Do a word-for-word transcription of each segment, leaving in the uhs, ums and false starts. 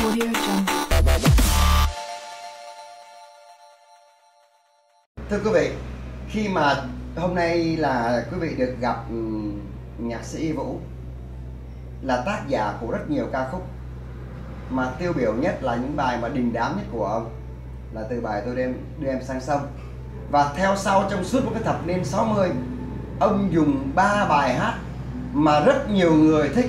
Audio Jungle. Thưa quý vị, khi mà hôm nay là quý vị được gặp um, nhạc sĩ Y Vũ, là tác giả của rất nhiều ca khúc, mà tiêu biểu nhất là những bài mà đình đám nhất của ông là từ bài Tôi Đem Đưa Em Sang Sông. Và theo sau trong suốt một cái thập niên sáu mươi, ông dùng ba bài hát mà rất nhiều người thích,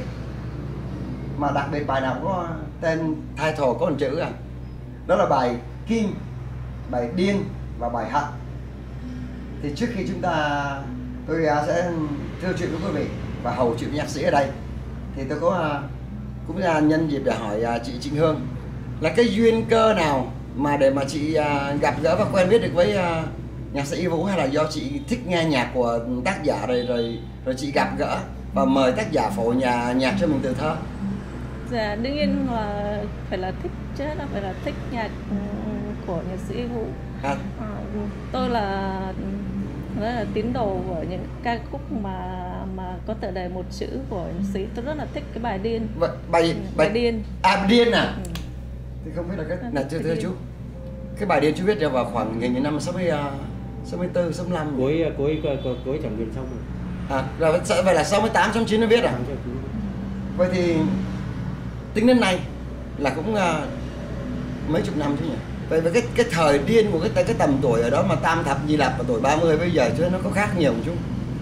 mà đặc biệt bài nào có tên title có một chữ à, đó là bài Kim, bài Điên và bài Hận. Thì trước khi chúng ta tôi sẽ thưa chuyện với quý vị và hầu chuyện nhạc sĩ ở đây, thì tôi có cũng là nhân dịp để hỏi chị Trịnh Hương là cái duyên cơ nào mà để mà chị gặp gỡ và quen biết được với nhạc sĩ Y Vũ, hay là do chị thích nghe nhạc của tác giả rồi rồi rồi chị gặp gỡ và mời tác giả phổ nhà nhạc cho mình từ thơ? Dạ, đương nhiên là phải là thích chứ, là phải là thích nhạc của nhạc sĩ Y Vũ. À. À, tôi là rất là tín đồ của những ca khúc mà mà có tựa đề một chữ của nhạc sĩ. Tôi rất là thích cái bài Điên. Bài bài, bài Điên. À, Điên à? Ừ. Thì không biết là cái là thưa thưa chú. Cái bài Điên chú viết ra vào khoảng hình như năm sáu mươi sáu mươi tư, sáu mươi lăm. Cuối cuối cuối cuối chẳng Điên xong rồi. À, rồi vậy là sáu mươi tám, sáu mươi chín nó viết à? Vậy thì tính đến nay là cũng uh, mấy chục năm chứ nhỉ? Vậy với cái cái thời điên của cái cái tầm tuổi ở đó mà tam thập nhi lập và tuổi ba mươi bây giờ chứ nó có khác nhiều không chú?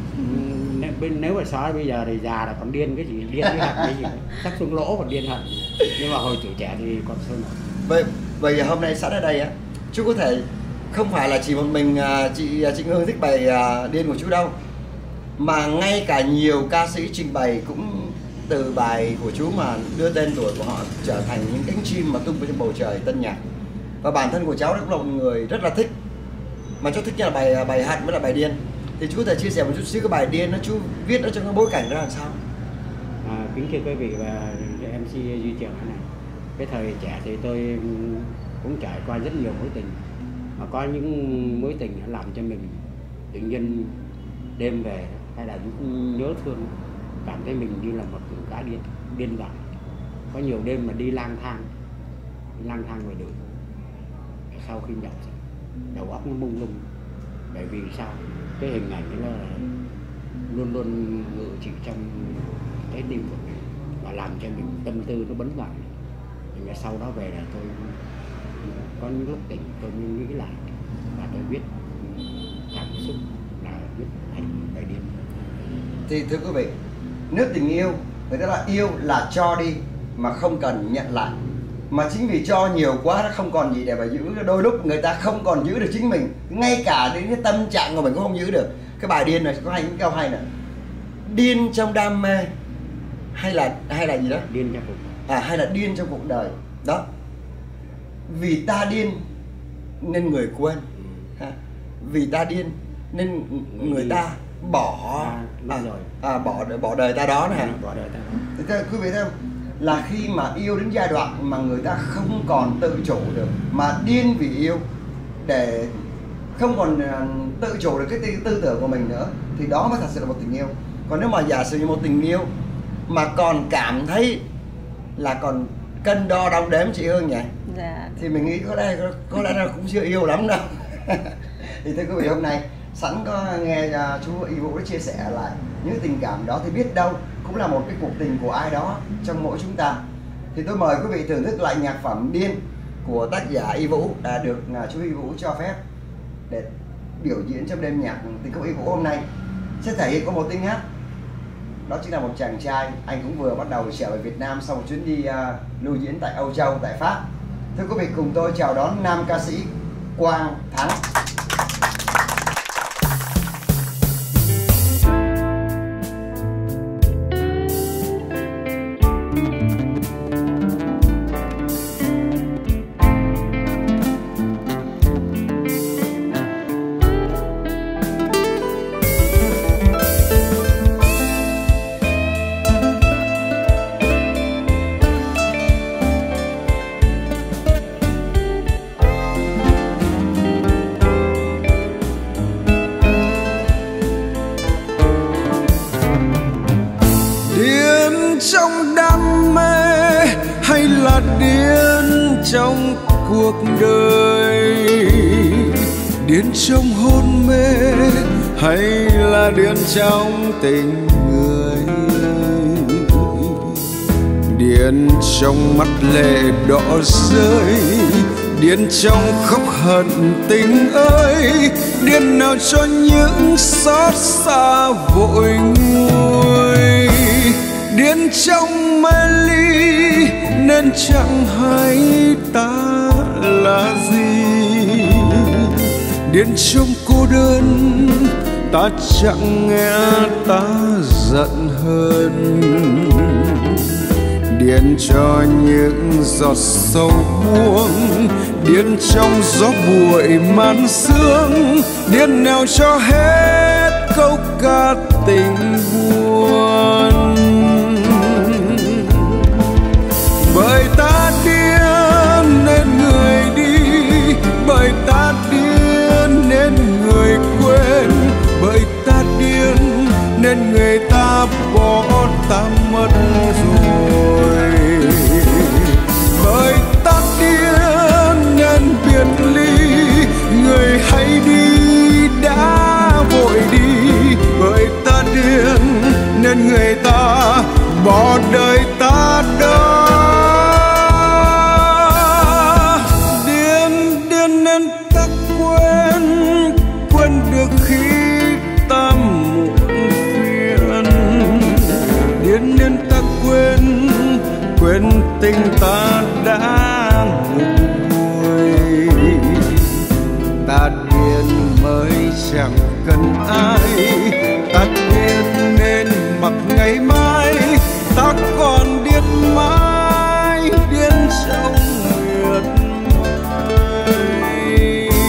Ừ, nếu mà so bây giờ thì già là còn điên cái gì, điên cái hận cái gì chắc xuống lỗ còn điên hận, nhưng mà hồi tuổi trẻ thì còn sôi nổi. Vậy bây giờ hôm nay sẵn ở đây á, chú có thể không phải là chỉ một mình uh, chị Trịnh Hương thích bài uh, Điên của chú đâu, mà ngay cả nhiều ca sĩ trình bày cũng từ bài của chú mà đưa tên tuổi của họ trở thành những cánh chim mà tung trên bầu trời tân nhạc. Và bản thân của cháu cũng là một người rất là thích, mà cháu thích nhất là bài bài Hận với là bài Điên. Thì chú có thể chia sẻ một chút xíu cái bài Điên nó chú viết nó trong cái bối cảnh đó làm sao? À, kính thưa quý vị và em xê Duy Triệu này, cái thời trẻ thì tôi cũng trải qua rất nhiều mối tình, mà có những mối tình nó làm cho mình tự nhiên đêm về hay là những nhớ thương, cảm thấy mình như là một cá điên điên dại. Có nhiều đêm mà đi lang thang lang thang ngoài đường, sau khi nhậu đầu óc nó mông lung. Bởi vì sao? Cái hình ảnh đó là luôn luôn ngự trị trong trái tim của mình và làm cho mình tâm tư nó bấn loạn. Nhưng sau đó về là tôi có những lúc tỉnh tôi nghĩ lại và tôi viết cảm xúc là viết thành bài Điên. Thì thưa quý vị, nếu tình yêu người ta là yêu là cho đi mà không cần nhận lại, mà chính vì cho nhiều quá nó không còn gì để mà giữ, đôi lúc người ta không còn giữ được chính mình, ngay cả đến cái tâm trạng của mình cũng không giữ được. Cái bài Điên này có hai những câu hay nè: điên trong đam mê hay là hay là gì đó, điên trong cuộc à hay là điên trong cuộc đời đó. Vì ta điên nên người quên, ha. Vì ta điên nên người, người ta bỏ à, rồi. À, bỏ bỏ đời ta đó nè. À, bỏ đời ta đó. Thì quý vị thấy không? Là khi mà yêu đến giai đoạn mà người ta không còn tự chủ được, mà điên vì yêu, để không còn tự chủ được cái tư tưởng của mình nữa, thì đó mới thật sự là một tình yêu. Còn nếu mà giả sử như một tình yêu mà còn cảm thấy là còn cân đo đong đếm, chị Hương nhỉ? Dạ. Thì mình nghĩ có lẽ có lẽ là cũng chưa yêu lắm đâu. Thì thưa quý vị, hôm nay sẵn có nghe chú Y Vũ chia sẻ lại những tình cảm đó, thì biết đâu cũng là một cái cuộc tình của ai đó trong mỗi chúng ta. Thì tôi mời quý vị thưởng thức lại nhạc phẩm Điên của tác giả Y Vũ, đã được chú Y Vũ cho phép để biểu diễn trong đêm nhạc tình khúc Y Vũ hôm nay. Sẽ thể hiện có một tiếng hát, đó chính là một chàng trai, anh cũng vừa bắt đầu trở về Việt Nam sau một chuyến đi uh, lưu diễn tại Âu Châu, tại Pháp. Thưa quý vị, cùng tôi chào đón nam ca sĩ Quang Thắng. Trong đam mê hay là điên trong cuộc đời, điên trong hôn mê hay là điên trong tình người, điên trong mắt lệ đỏ rơi, điên trong khóc hận tình ơi, điên nào cho những xót xa vội nguôi, điên trong mê ly nên chẳng hay ta là gì, điên trong cô đơn ta chẳng nghe ta giận hơn, điên cho những giọt sâu buông, điên trong gió bụi màn sương, điên nào cho hết câu ca tình buồn. Bởi ta điên nên người đi, bởi ta điên nên người quên, bởi ta điên nên người ta bỏ ta mất rồi, bởi ta điên nên biệt ly, người hãy đi đã vội đi, bởi ta điên nên người ta bỏ đời ta đó. Điên điên nên ta quên, quên được khi ta muộn phiền, điên nên ta quên, quên tình ta đã nguôi, ta điên mới chẳng cần ai, ta điên nên mặc ngày mai, ta còn điên mãi, điên trong miệt mài.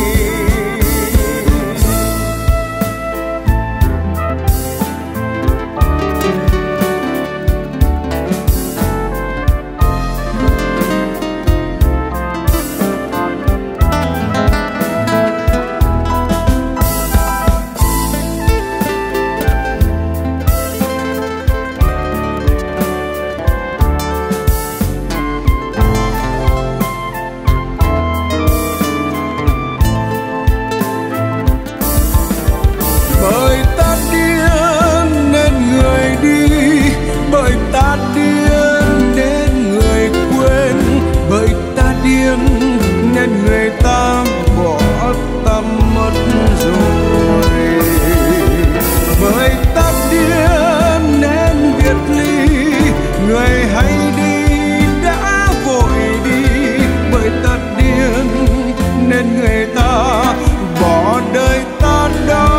Bởi ta điên nên người đi, bởi ta điên nên người quên, bởi ta điên nên người ta bỏ ta mất rồi, bởi ta điên nên biệt ly, người hãy đi đã vội đi, bởi ta điên nên người ta bỏ đời ta đó.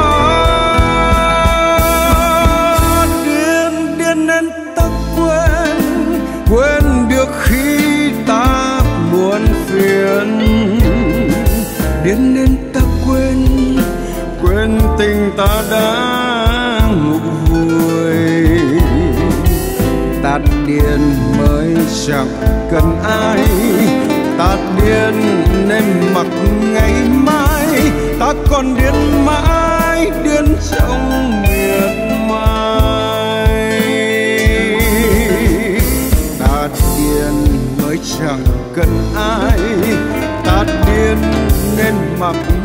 Quên được khi ta buồn phiền, điên nên ta quên, quên tình ta đã ngủ vùi, ta điên mới chẳng cần ai, ta điên nên mặc ngày mai, ta còn điên mãi, điên trong miệt mài. Ta điên mới chẳng cần ai, ta điên nên mặc